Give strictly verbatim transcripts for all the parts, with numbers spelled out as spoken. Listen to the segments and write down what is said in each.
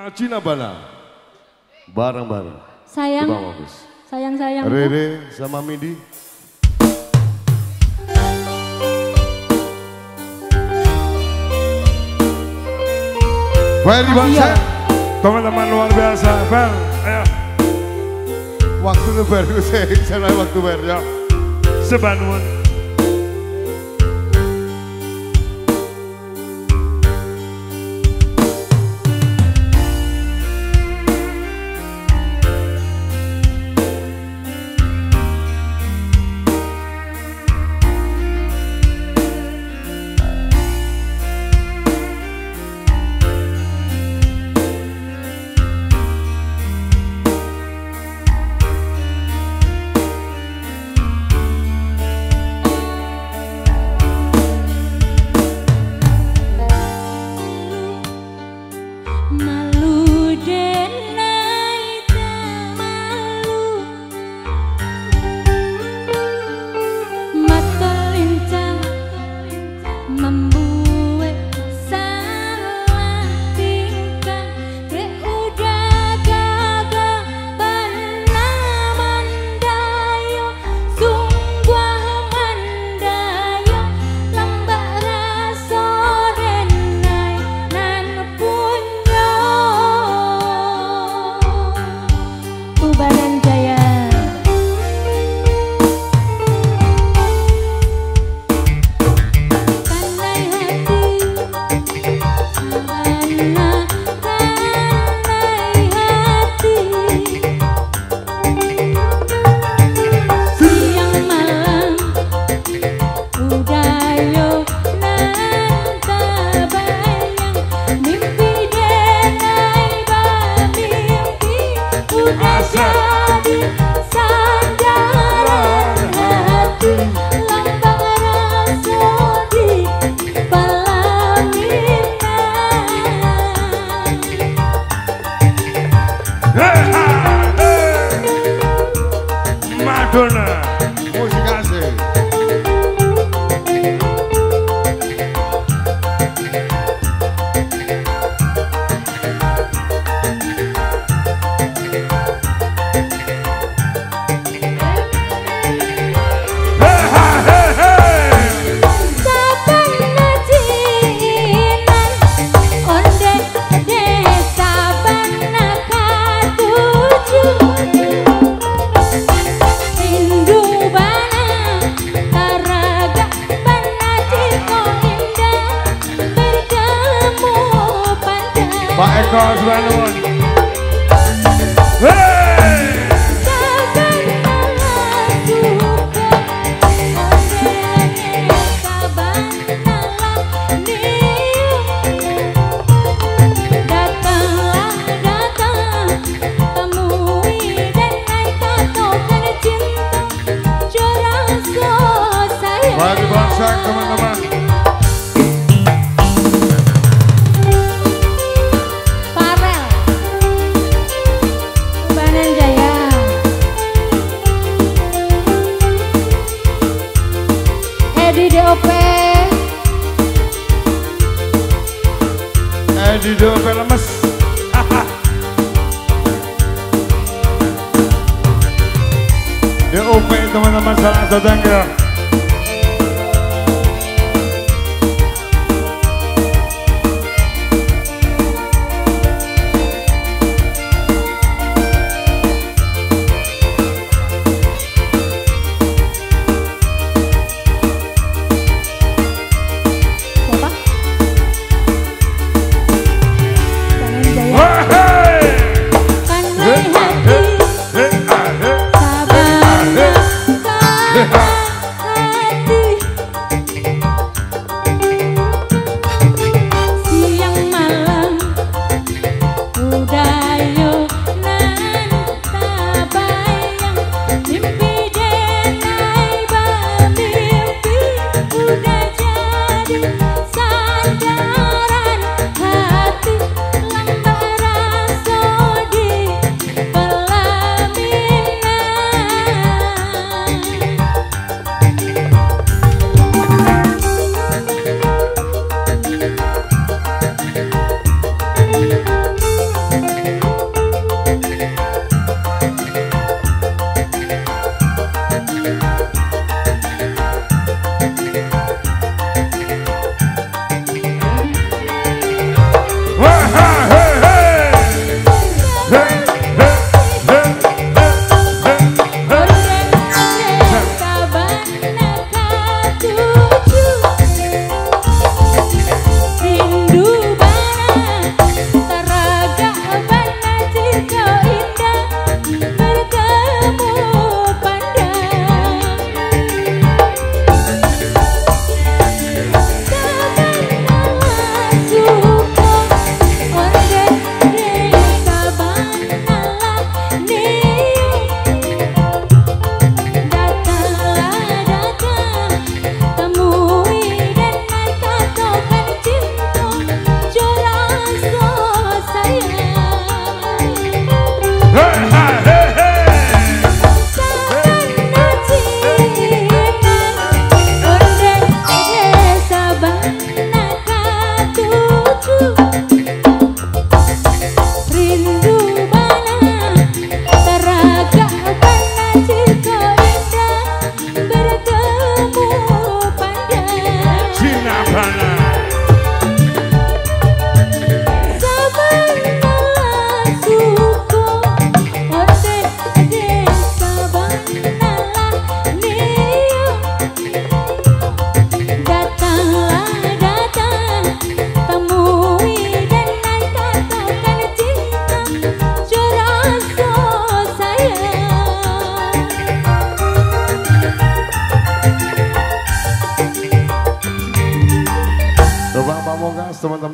Cina Bana. Bareng-bareng. Sayang. Sayang-sayang. Rere sama Midi. Ferry Bangsa. Teman-teman luar biasa. Fer, ayo. Waktu itu baru saya, saya waktu baru ya. Sebanun. Madonna, musik asik. Pak Eko Suwanun. Mari bangsa teman-teman. Edi D O P Edi D O P lemes. D O P teman-teman salah datang ya. Sabana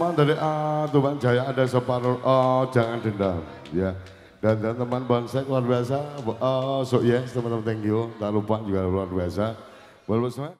uh, dari uh, Tuban Jaya ada separuh uh, jangan dendam ya. Dan teman-teman bonsai luar biasa, uh, so yes teman-teman thank you, tak lupa juga luar biasa. Walaupun